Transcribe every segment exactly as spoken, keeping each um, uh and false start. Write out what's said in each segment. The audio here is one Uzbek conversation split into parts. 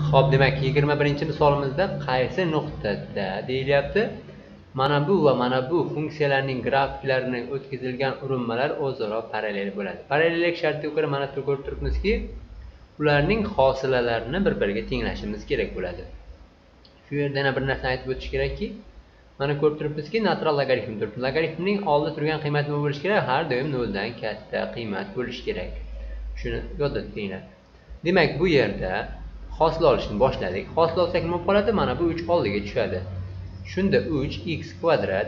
Xo'p, demak yigirma birinchi misolimizda qaysi nuqtada deyilyapti? Mana bu va mana bu funksiyalarning grafiklarini o'tkazilgan urinmalar o'zaro parallel bo'ladi. Parallellik shartiga ko'ra mana ko'rib turibmizki, ularning hosilalarini bir-biriga tenglashimiz kerak bo'ladi. Shu yerda yana bir narsa aytib o'tish kerakki, mana ko'rib turibmizki, natural logaritm turibdi. Logaritmning oldida turgan qiymat nima bo'lishi kerak? Har doim noldan katta qiymat bo'lishi kerak. Shuni yodda tutinglar. Demak, bu yerda hosil olishni boshladik. Hosil olsak nima bo'ladi? Mana bu uch oldiga tushadi. Shunda uch x kvadrat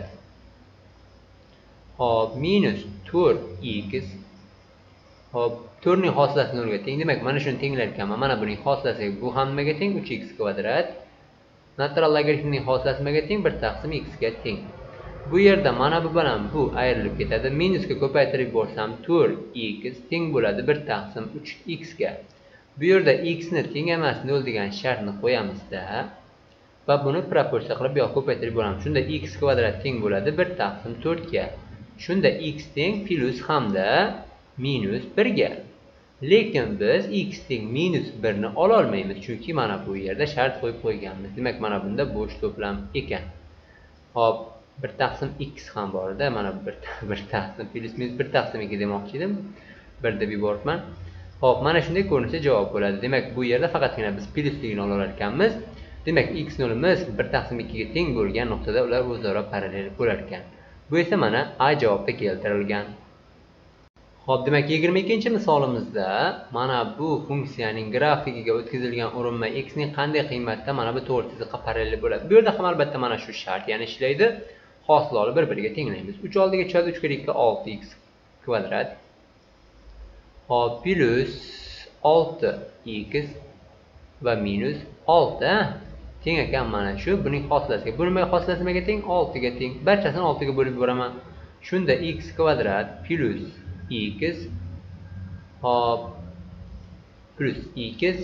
hop minus to'rt x hop to'rt ning hosilasi nolga teng. Demak, mana shuni tenglar ekanman. Mana buning hosilasi bu ham nimaga teng? uch x kvadrat. Natural logaritmning hosilasi nimaga teng? bir taqsim x ga teng. Bu yerda mana bu bilan bu ayrilib ketadi. Minusga ko'paytirib yuborsam to'rt x teng bo'ladi bir taqsim uch x ga. Bu yerda x ni teng emas nol degan shartni qo'yamizda va buni proporsiya qilib bu yoqqa ko'paytirib boramiz. Shunda x kvadrat teng bo'ladi bir taqsim to'rt ga. Shunda x teng plus hamda minus bir ga. Lekin biz x teng minus bir ni ola olmaymiz, chunki mana bu yerda shart qo'yib qo'yganmiz. Demak, mana bunda bo'sh to'plam ekan. Hop, bir taqsim x ham bor edi. Mana bir bir taqsim plus minus bir taqsim ikki demoqchi edim. bir deb yuboribman. Hop, mana shunday ko'rinsa javob bo'ladi. Demak, bu yerda faqatgina biz plusligini ola olar ekanmiz. Demak, x nolimiz bir taqsim ikki ga teng bo'lgan nuqtada ular o'zaro parallel bo'lar ekan. Bu esa mana A javobda keltirilgan. Hop, demak yigirma ikkinchi misolimizda mana bu funksiyaning grafikiga o'tkazilgan urinma x ning qanday qiymatda mana bu to'g'ri chiziqqa parallel bo'ladi. Bu yerda ham albatta mana shu shart yana ishlaydi. Hosillarni bir-biriga tenglaymiz. uch oldiga tushadi, uch kere ikki olti x kvadrat. Hop, plus olti x va minus olti teng ekan mana shu buning hosilasiga. Bu nima hosilasi nimaga teng? olti ga teng. Barchasini olti ga bo'lib yuboraman. Shunda x kvadrat plus x hop plus x.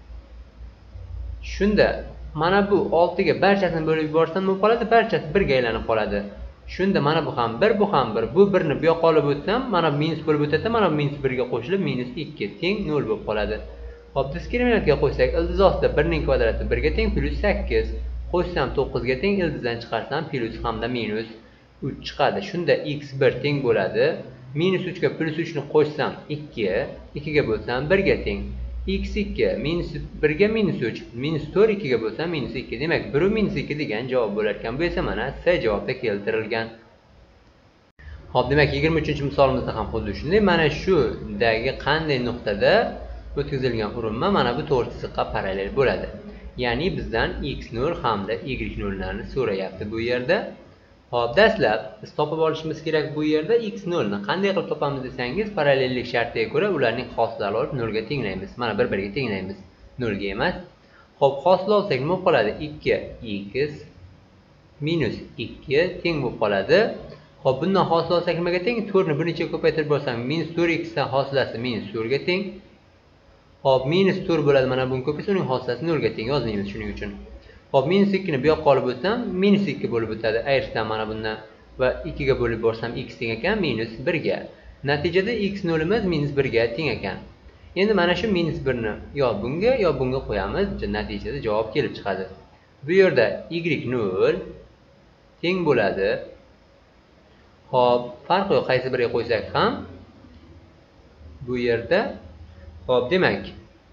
Shunda mana bu olti ga barchasini bo'lib yuborsam nima bo'ladi? Barchasi bir ga aylanib qoladi. Shunda mana bu ham bir, bu ham bir. Bu bir ni bu yoqqa olib o'tsam, mana minus bo'lib o'tadi, mana minus bir ga qo'shilib minus ikki teng nol bo'lib qoladi. Hop, diskriminantga qo'ysak, ildiz ostida bir ning kvadrati bir ga teng plus sakkiz. Qo'shsam to'qqiz ga teng, ildizdan chiqarsam plus hamda minus uch chiqadi. Shunda x bir teng bo'ladi. Minus uch ga plus uch ni qo'shsam ikki, ikki ga bo'lsam bir ga teng. x ikki minus bir ga minus uch, minus to'rt ikki ga bo'lsa minus ikki. Demak, bir minus ikki degan javob bo'lar ekan. Bu esa mana C javobda keltirilgan. Hop, demak yigirma uchinchi misolimizda ham xuddi shunday. Mana shu dagi qanday nuqtada o'tkazilgan urinma mana bu to'g'ri chiziqqa parallel bo'ladi. Ya'ni bizdan x nol hamda y nollarni so'rayapti bu yerda. Hop, dastlab biz topib olishimiz kerak bu yerda x nol ni. Qanday qilib topamiz desangiz, parallellik shartiga ko'ra ularning hosilarini olib nol ga tenglaymiz. Mana bir-biriga tenglaymiz. nol ga emas. Hop, hosil olsak nima qoladi? ikki x minus ikki teng bo'lib qoladi. Hop, bundan hosil olsak nimaga teng? to'rt ni bir necha ko'paytirib bo'lsam minus to'rt x dan hosilasi minus to'rt ga teng. Hop, minus to'rt bo'ladi. Mana buni ko'paysa uning hosilasi nol ga teng yozmaymiz shuning uchun. Hop, minus ikki ni bu yoqqa olib o'tsam, minus ikki bo'lib o'tadi. Ayirishdan mana bundan va ikki ga bo'lib borsam x teng ekan minus bir ga. Natijada x nolimiz minus bir ga teng ekan. Endi mana shu minus bir ni yo bunga yo bunga qo'yamiz. Natijada javob kelib chiqadi. Bu yerda y nol teng bo'ladi. Hop, farq yo'q, qaysi biriga qo'ysak ham bu yerda. Hop, demak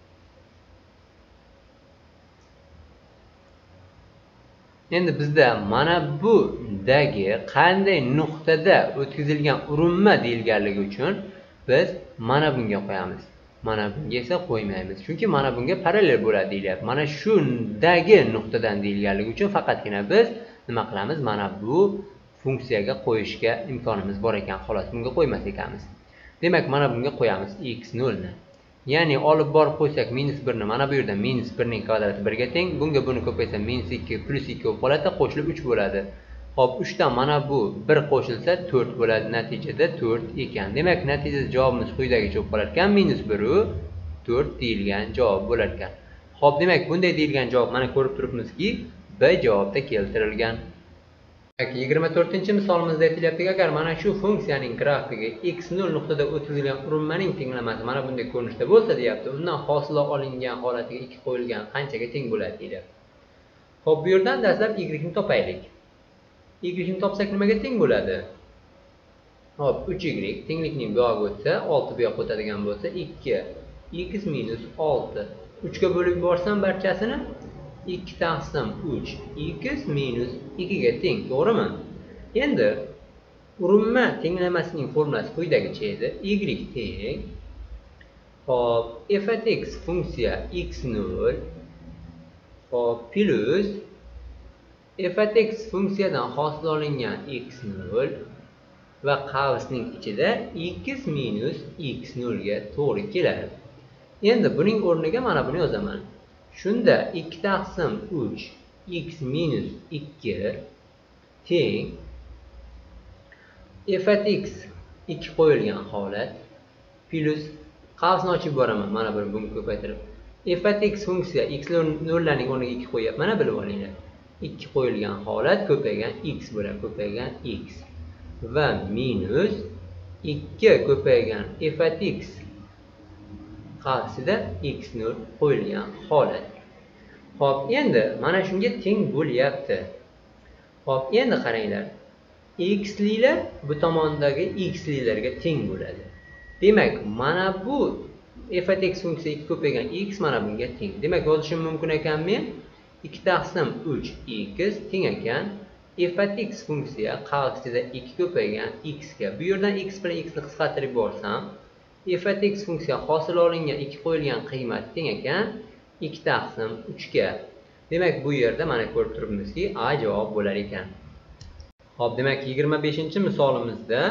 endi bizda mana bu dagi qanday nuqtada o'tkazilgan urinma deyilganligi uchun biz mana bunga qo'yamiz. Mana bunga esa qo'ymaymiz. Chunki mana bunga parallel bo'ladi deyilyapti. Mana shu dagi nuqtadan deyilganligi uchun faqatgina biz nima qilamiz? Mana bu funksiyaga qo'yishga imkonimiz bor ekan, xolos bunga qo'ymas ekanmiz. Demak, mana bunga qo'yamiz x nol ni. Ya'ni olib borib qo'ysak minus bir ni, mana bu yerda minus bir ning kvadrati bir ga teng. Bunga buni ko'paysa minus ikki plus ikki bo'lib qoladi, qo'shilib uch bo'ladi. Hop, uch dan mana bu bir qo'shilsa to'rt bo'ladi. Natijada to'rt ekan. Demak, natijada javobimiz quyidagicha bo'lib qolar ekan. minus bir u to'rt deyilgan javob bo'lar ekan. Hop, demak bunday deyilgan javob mana ko'rib turibmizki, B javobda keltirilgan. yigirma to'rtinchi misolimizda aytilyaptiki, agar mana shu funksiyaning grafigi x nol nuqtada o'tkazilgan urinmaning tenglamasi mana bunday ko'rinishda bo'lsa deyapti, undan hosila olingan holatiga ikki qo'yilgan qanchaga teng bo'ladi deyapti. Xo'p, bu yerdan dastlab y ni topaylik. Y ni topsak nimaga teng bo'ladi? Hop, uch y tenglikning bu yog'iga o'tsa, olti bu yoqqa o'tadigan bo'lsa, ikki x minus olti. uch ga bo'lib yuborsam barchasini ikki taqsim uch x minus ikki ga teng, to'g'rimi? Endi urinma tenglamasining formulasi quyidagicha edi. Y teng hop f at x funksiya x nol hop plus f at x funksiyadan hosil olingan x nol va qavsning ichida x minus x nol ga to'g'ri keladi. Endi buning o'rniga mana buni yozaman. Shunda ikki taqsim uch x minus ikki teng f at x ikki qo'yilgan holat plus qavsni ochib boraman, mana buni bunga ko'paytirib. F at x funksiya x nollarning o'rniga ikki qo'yapman, mana bilib olinglar. ikki qo'yilgan holat ko'paygan x bo'ladi, ko'paygan x va minus ikki ko'paygan f at x qavsida x nol qo'yilgan holat. Hop, endi mana shunga teng bo'lyapti. Hop, endi qaranglar. X lilar bu tomondagi x lilarga teng bo'ladi. Demak, mana bu f at x funksiya ikki ko'paygan x mana bunga teng. Demak, yozishim mumkin ekan men ikki taqsim uch x teng ekan f at x funksiya qavsida ikki ko'paygan x ga. Bu yerdan x bilan x ni qisqartirib borsam, f at x funksiya hosil olingan ikki qo'yilgan qiymat teng ekan ikki taqsim uch ga. Demak, bu yerda mana ko'rib turibmizki, A javob bo'lar ekan. Hop, demak, yigirma beshinchi misolimizda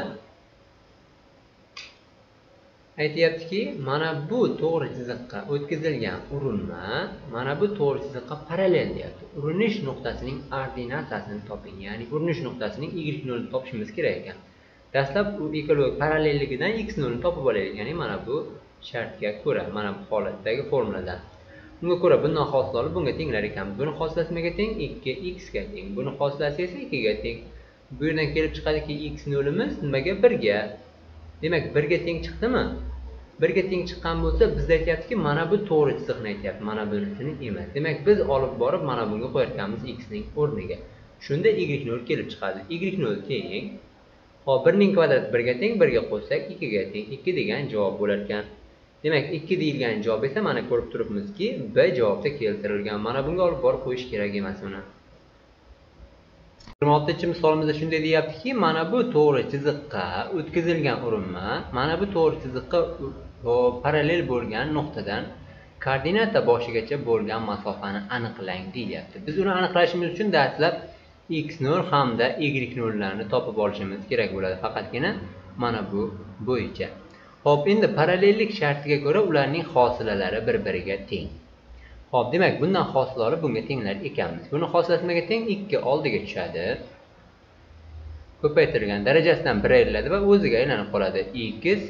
aytayaptiki, mana bu to'g'ri chiziqqa o'tkazilgan urinma mana bu to'g'ri chiziqqa parallel deyapti. Urinish nuqtasining ordinatsiyasini toping. Ya'ni urinish nuqtasining y nol ni topishimiz kerak ekan. Dastlab u ekologiya parallelligidan x nol ni topib olaylik. Ya'ni mana bu shartga ko'ra, mana bu holatdagi formuladan. Bunga ko'ra bundan hosil olib bunga tenglar ekanmiz. Buni hosilasi nimaga teng? ikki x ga teng. Buni hosilasi esa ikki ga teng. Bu yerdan kelib chiqadiki x nolimiz nimaga? bir ga. Demak, bir ga teng chiqdimi? bir ga teng chiqqan bo'lsa, bizda aytayaptiki, mana bu to'g'ri chiziqni aytayapti, mana bunisini emas. Demak, biz olib borib mana bunga qo'yayotganmiz x ning o'rniga. Shunda y nol kelib chiqadi. Y nol teng. Hop, bir ning kvadrati bir ga teng, bir ga qo'shsak ikki ga teng. ikki degan javob bo'lar ekan. Demak, ikki deyilgan javob esa mana ko'rib turibmizki, B javobda keltirilgan. Mana bunga olib borib qo'yish kerak emas uni. yigirma oltinchi misolimizda shunday deyaptiki, mana bu to'g'ri chiziqqa o'tkazilgan urinma, mana bu to'g'ri chiziqqa parallel bo'lgan nuqtadan koordinata boshigacha bo'lgan masofani aniqlang deyapti. Biz uni aniqlashimiz uchun dastlab x nol hamda y nollarni topib olishimiz kerak bo'ladi, faqatgina mana bu bo'yicha. Hop, endi parallellik shartiga ko'ra ularning hosilalari bir-biriga teng. Hop, demak, bundan hosil olib bunga tenglar ekanmiz. Buni hosilasi nimaga teng? ikki oldiga tushadi. Ko'paytirilgan darajasidan bir ayriladi va o'ziga aylanib qoladi. X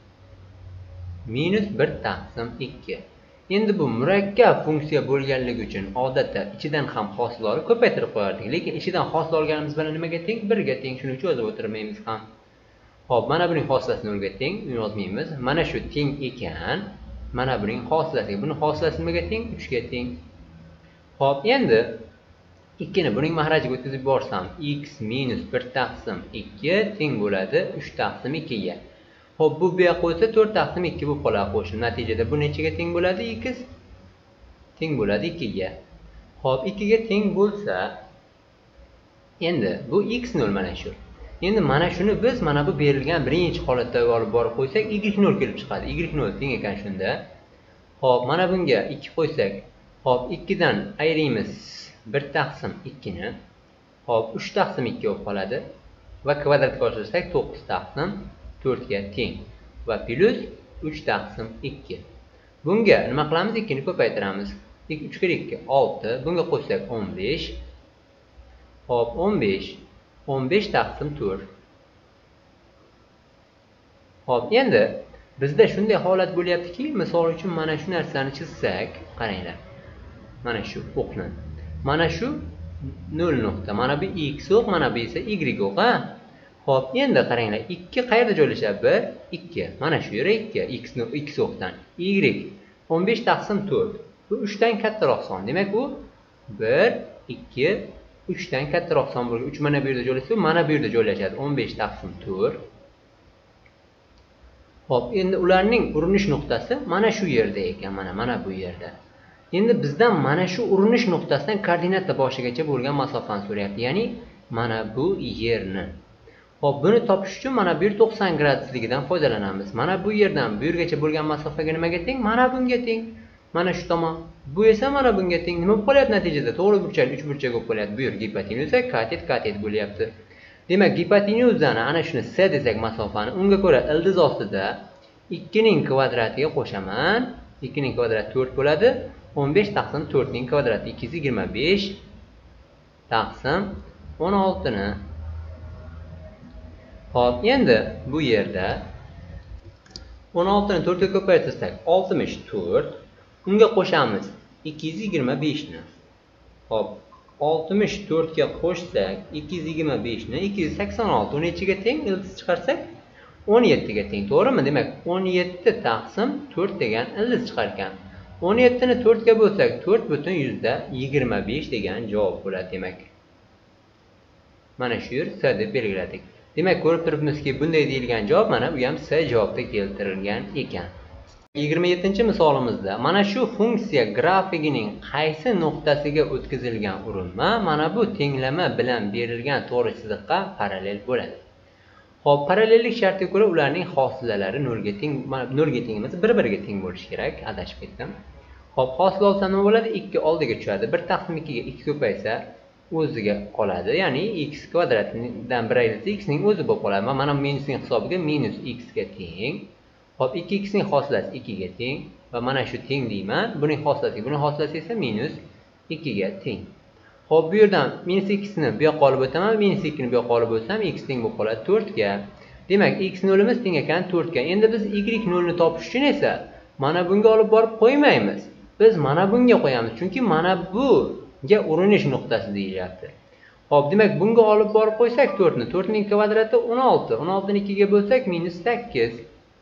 minus bir taqsim ikki. Endi bu murakkab funksiya bo'lganligi uchun odatda ichidan ham hosil olib ko'paytirib qo'yardik. Lekin ichidan hosil olganimiz bilan nimaga teng? bir ga teng. Shuning uchun yozib o'tirmaymiz ham. Hop, mana buning hosilasi nol ga teng, yozmaymiz. Mana shu teng ekan. Mana buning hosilasiga. Buni hosilasi nimaga teng? uch ga teng. Hop, endi ikki ni buning mahrajiga o'tkazib borsam, x minus bir taqsim ikki teng bo'ladi uch taqsim ikki ga. Hop, bu bu yoqqa o'tsa to'rt taqsim ikki bo'lib qoladi qo'shib. Natijada bu nechaga teng bo'ladi? x teng bo'ladi ikki ga. Hop, ikki ga teng bo'lsa, endi bu x nol mana shu. Endi mana shuni biz mana bu berilgan birinchi holatda olib borib qo'ysak, y nol kelib chiqadi. Y nol teng ekan shunda. Hop, mana bunga ikki qo'ysak, hop, ikki dan ayrimiz bir taqsim ikki ni. Hop, uch taqsim ikki bo'lib qoladi va kvadratga oshirsak to'qqiz taqsim to'rt ga teng va plus uch taqsim ikki. Bunga nima qilamiz? ikki ni ko'paytiramiz. uch kir ikki olti, bunga qo'shsak o'n besh. Hop, o'n besh o'n besh taqsim to'rt. Hop, endi bizda shunday holat bo'lyaptiki, misol uchun mana shu narsani chizsak, qaranglar. Mana shu o'qni. Mana shu nol nuqta. Mana bu x o'q, mana bu esa y o'q, ha? Xo'p, endi qaranglar, ikki qayerda joylashadi? bir, ikki. Mana shu yer ikki, x x o'qdan. Y o'n besh taqsim to'rt. Bu uch dan kattaroq son. Demak, bu bir, ikki, uch dan kattaroq son bo'lgan. uch mana bu yerda joylashsa, mana bu yerda joylashadi. o'n besh taqsim to'rt. Xo'p, endi ularning urinish nuqtasi mana shu yerda ekan, mana mana bu yerda. Endi bizdan mana shu urinish nuqtasidan koordinata boshigacha bo'lgan masofani so'rayapti, ya'ni mana bu yerni. Xo'p, buni topish uchun mana bir to'qson gradusligidan foydalanamiz. Mana bu yerdan bu yergacha bo'lgan masofaga nimaga teng? Mana bunga teng. Mana shu tomon. Bu esa mana bunga teng. Nima bo'lyapti natijada? To'g'ri burchak uch burchak bo'lib qolyapti. Bu yer gipotenuza, katet, katet bo'lyapti. Demak, gipotenuzani ana shuni S desak masofani, unga ko'ra ildiz ostida ikki ning kvadratiga qo'shaman. ikki ning kvadrati to'rt bo'ladi. o'n besh taqsim to'rt ning kvadrati ikki yuz yigirma besh taqsim o'n olti ni. Xo'p, endi bu yerda o'n olti ni to'rt ga ko'paytirsak oltmish to'rt, unga qo'shamiz ikki yuz yigirma besh ni. Xo'p, oltmish to'rt ga qo'shsak ikki yuz yigirma besh ni ikki yuz sakson olti, o'n nechiga teng? Ildiz chiqarsak o'n yetti ga teng, to'g'rimi? Demak, o'n yetti taqsim to'rt degan ildiz chiqar ekan. o'n yetti ni to'rt ga bo'lsak to'rt butun yuzda yigirma besh degan javob bo'ladi demak. Mana shu yer S deb belgiladik. Demak, ko'rib turibmizki, bunday deyilgan javob mana bu ham S javobda keltirilgan ekan. yigirma yettinchi misolimizda mana shu funksiya grafikining qaysi nuqtasiga o'tkazilgan urinma mana bu tenglama bilan berilgan to'g'ri chiziqqa parallel bo'ladi. Xo'p, parallellik shartiga ko'ra ularning hosilalari nol ga teng, nol ga teng emas, bir-biriga teng bo'lishi kerak. Adashib ketdim. Xo'p, hosil olsa nima bo'ladi? ikki oldiga tushadi. bir taqsim ikki ga ikki ko'paysa o'ziga qoladi. Ya'ni x kvadratdan bir ayrilsa x ning o'zi bo'lib qoladi. Va mana minusning hisobiga minus x ga teng. Xo'p, ikki x ning hosilasi ikki ga teng va mana shu teng deyman. Buning hosilasi, buning hosilasi esa minus ikki ga teng. Xo'p, bu yerdan minus ikki ni bu yoqqa olib o'taman, minus ikki ni bu yoqqa olib o'tsam x teng bo'lib qoladi to'rt ga. Demak, x nolimiz teng ekan to'rt ga. Endi biz y nolni topish uchun esa mana bunga olib borib qo'ymaymiz. Biz mana bunga qo'yamiz, chunki mana buga urinish nuqtasi deyilyapti. Xo'p, demak, bunga olib borib qo'ysak to'rt ni, to'rt ning kvadrati o'n olti, o'n olti ni ikki ga bo'lsak minus sakkiz.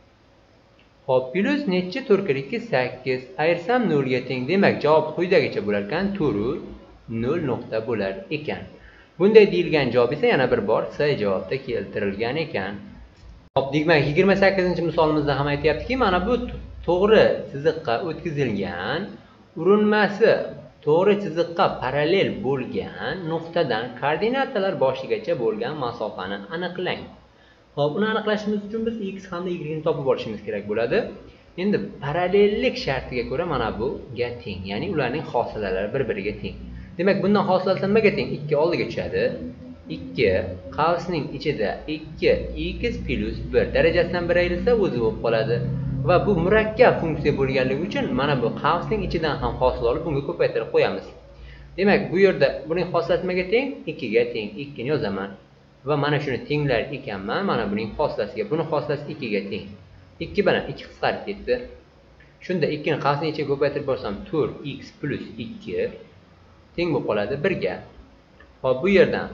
Xo'p, plus nechi? to'rt kir ikki sakkiz. Ayirsam nol ga teng. Demak, javob quyidagicha bo'lar ekan, to'rt nol nuqta bo'lar ekan. Bunday deyilgan javob esa yana bir bor S javobda keltirilgan ekan. Xo'p, demak, yigirma sakkizinchi misolimizda ham aytayaptiki, mana bu to'g'ri chiziqqa o'tkazilgan urinmasi to'g'ri chiziqqa parallel bo'lgan nuqtadan koordinatalar boshigacha bo'lgan masofani aniqlang. Xo'p, uni aniqlashimiz uchun biz x hamda y ni topib olishimiz kerak bo'ladi. Endi parallellik shartiga ko'ra mana bu ga teng, ya'ni ularning hosilalari bir-biriga teng. Demak, bundan hosilasi nimaga teng? ikki oldiga tushadi. ikki qavsning ichida ikki x plus bir darajasidan bir ayrilsa o'zi bo'lib qoladi. Va bu murakkab funksiya bo'lganligi uchun mana bu qavsning ichidan ham hosil olib bunga ko'paytirib qo'yamiz. Demak, bu yerda buning hosilasi nimaga teng? ikki ga teng. ikki ni yozaman. Va mana shuni tenglar ekanman. Mana buning hosilasiga. Buning hosilasi ikki ga teng. ikki bilan ikki qisqarib ketdi. Shunda ikki ni qavsning ichiga ko'paytirib borsam to'rt x plus ikki teng bo'lib qoladi bir ga. Hop, bu yerdan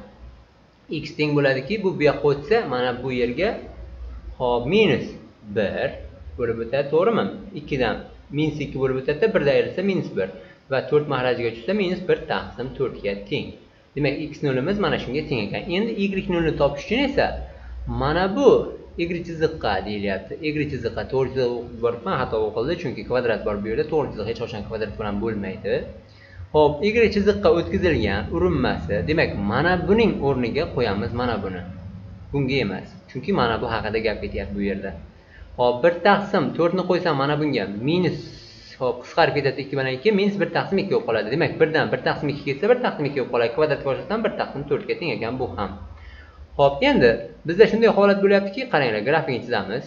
x teng bo'ladiki, bu bu yoqqa o'tsa, mana bu yerga hop minus bir bo'lib o'tadi, to'g'rimi? ikki dan minus ikki bo'lib o'tadi, bir da ayrilsa minus bir va to'rt mahrajiga tushsa minus bir taqsim to'rt ga teng. Demak, x nolimiz mana shunga teng ekan. Endi y nolni topish uchun esa mana bu y chiziqqa deyilyapti. Y chiziqqa to'g'ri chiziq o'qib boribman, xato o'qildi, chunki kvadrat bor bu yerda. To'g'ri chiziq hech qachon kvadrat bilan bo'lmaydi. Hop, y chiziqqa o'tkazilgan urinmasi, demak, mana buning o'rniga qo'yamiz mana buni. Bunga emas. Chunki mana bu haqida gap ketyapti bu yerda. Hop, bir taqsim to'rt ni qo'ysam mana bunga minus, hop, qisqarib ketadi ikki bilan ikki, minus bir taqsim ikki bo'lib qoladi. Demak, bir dan bir taqsim ikki ketsa bir taqsim ikki bo'lib qoladi. Kvadrat boshlasam bir taqsim to'rt ga teng ekan bu ham. Hop, endi bizda shunday holat bo'lyaptiki, qaranglar, grafikni chizamiz.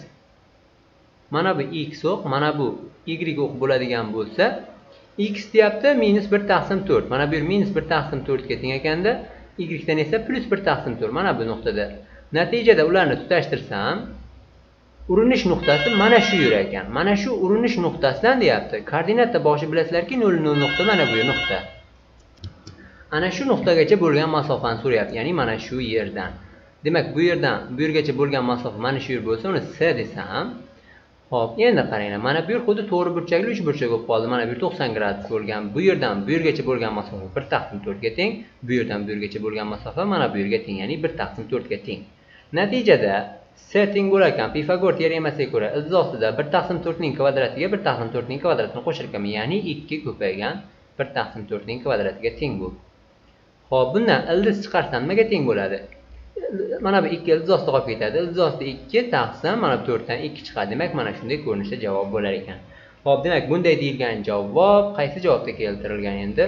Mana bu x o'q, mana bu y o'q bo'ladigan bo'lsa, x deyapti minus bir taqsim to'rt. Mana bu yer minus bir taqsim to'rt ga teng ekanda, y dan esa plus bir taqsim to'rt. Mana bu nuqtada. Natijada ularni tutashtirsam, urinish nuqtasi mana shu yer ekan. Mana shu urinish nuqtasidan deyapti. Koordinata boshi bilasizlarki nol nol nuqta mana bu nuqta. ana shu nuqtagacha bo'lgan masofani so'rayapti, ya'ni mana shu yerdan. Demak, bu yerdan bu yergacha bo'lgan masofa mana shu yer bo'lsa, uni S desam, hop, endi qaranglar, mana bu yer xuddi to'g'ri burchakli uch burchak bo'lib qoldi. Mana bu yer to'qson gradus bo'lgan. Bu yerdan bu yergacha bo'lgan masofa bir taqsim to'rt ga teng, bu yerdan bu yergacha bo'lgan masofa mana bu yerga teng, ya'ni bir taqsim to'rt ga teng. Natijada S teng bo'lar ekan Pifagor teoremasiga ko'ra ildiz ostida bir taqsim to'rt ning kvadratiga bir taqsim to'rt ning kvadratini qo'shar ekanman, ya'ni ikki ko'paygan bir taqsim to'rt ning kvadratiga teng bu. Xo'p, bundan ildiz chiqarsam nimaga teng bo'ladi? Mana bu ikki ildiz ostida qolib ketadi. Ildiz ostida ikki taqsim mana bu to'rt dan ikki chiqadi. Demak, mana shunday ko'rinishda javob bo'lar ekan. Xo'p, demak, bunday deyilgan javob qaysi javobda keltirilgan endi?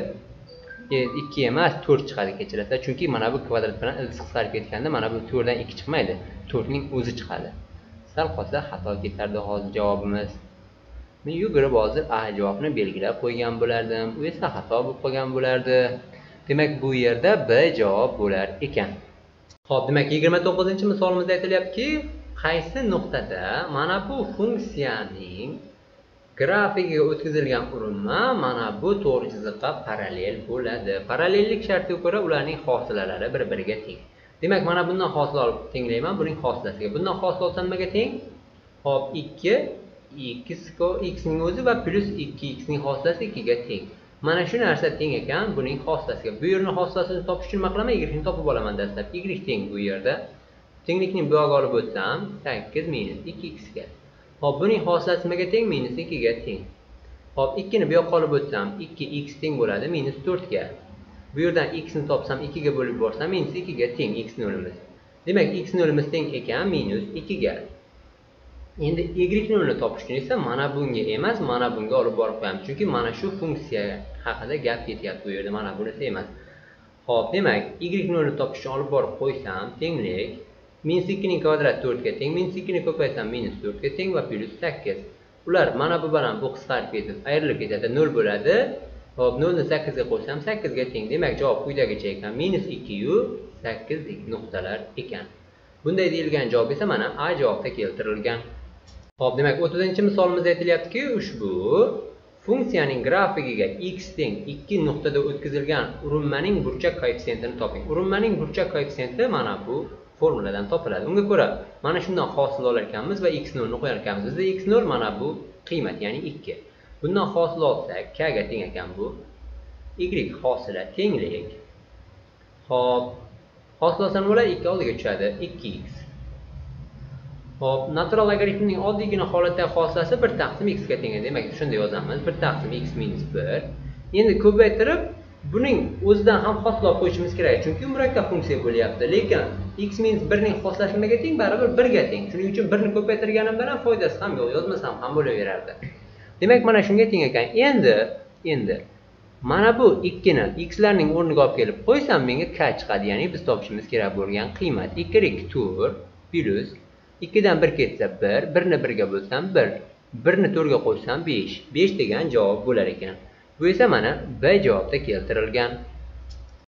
ikki emas, to'rt chiqadi, kechirasiz. Chunki mana bu kvadrat bilan ildiz qisqarib ketganda mana bu to'rt dan ikki chiqmaydi. to'rt ning o'zi chiqadi. Sal qolsa xato ketardi hozir javobimiz. Men yugurib hozir A javobni belgilab qo'ygan bo'lardim. U esa xato bo'lib qolgan bo'lardi. Demak, bu yerda B javob bo'lar ekan. Xo'p, demak, yigirma to'qqizinchi misolimizda aytilyaptiki, qaysi nuqtada mana bu funksiyaning grafikiga o'tkazilgan urinma mana bu to'g'ri chiziqqa parallel bo'ladi. Parallellik shartiga ko'ra ularning hosilalari bir-biriga teng. Demak, mana bundan hosil olib tenglayman buning hosilasiga. Bundan hosil olsam nimaga teng? Hop, ikki x x ning o'zi va plus ikki x ning hosilasi ikki ga teng. Mana shu narsa teng ekan buning hosilasiga. Bu yerning hosilasini topish uchun nima qilaman? Y ni topib olaman dastlab. Y teng bu yerda. Tenglikni bu yoqqa olib o'tsam, sakkiz minus ikki x ga. Hop, buning hosilasi nimaga teng? Minus ikki ga teng. Hop, ikki ni bu yoqqa olib o'tsam, ikki x teng bo'ladi minus to'rt ga. Bu yerdan x ni topsam ikki ga bo'lib borsam minus ikki ga teng x nolimiz. Demak, x nolimiz teng ekan minus ikki ga. Endi y nolini topish uchun esa mana bunga emas, mana bunga olib borib qo'yamiz. Chunki mana shu funksiya haqida gap ketyapti bu yerda, mana bunisi emas. Xo'p, demak, y nolini topish uchun olib borib qo'ysam, tenglik minus ikki ning kvadrati to'rt ga teng, minus ikki ni ko'paysam minus to'rt ga teng va plus sakkiz. Ular mana bu bilan bu qisqarib ketib, ayrilib ketadi, nol bo'ladi. Xo'p, nol ni sakkiz ga qo'ysam sakkiz ga teng. Demak, javob quyidagicha ekan, minus ikki yu sakkiz nuqtalar ekan. Bunday deyilgan javob esa mana A javobda keltirilgan. Xo'p, demak, o'ttizinchi misolimizda aytilyaptiki, ushbu funksiyaning grafikiga x teng ikki nuqtada o'tkazilgan urinmaning burchak koeffitsiyentini toping. Urinmaning burchak koeffitsiyenti mana bu formuladan topiladi. Unga ko'ra mana shundan hosil olar ekanmiz va x nol ni qo'yar ekanmiz. Bizda x nol mana bu qiymat, ya'ni ikki. Bundan hosil olsak, k ga teng ekan bu. Y hosila tenglik. Xo'p, hosil olsa nima bo'ladi? ikki oldiga tushadi, ikki x. Hop, natural logaritmning oddiygina holatdagi hosilasi bir taqsim x ga teng. Demak, shunday yozamiz. bir taqsim x minus bir. Endi ko'paytirib, buning o'zidan ham hosil olib qo'yishimiz kerak. Chunki murakkab funksiya bo'lyapti. Lekin x minus bir ning hosilasi nimaga teng? Baribir bir ga teng. Shuning uchun bir ni ko'paytirganim bilan foydasi ham yo'q, yozmasam ham bo'laverardi. Demak, mana shunga teng ekan. Endi, endi mana bu ikki ni x larning o'rniga olib kelib qo'ysam, menga k chiqadi. Ya'ni biz topishimiz kerak bo'lgan qiymat y to'rt plus ikki dan bir ketsa bir, bir ni bir ga bo'lsam bir, bir ni to'rt ga qo'shsam besh. besh degan javob bo'lar ekan. Bu esa mana B javobda keltirilgan.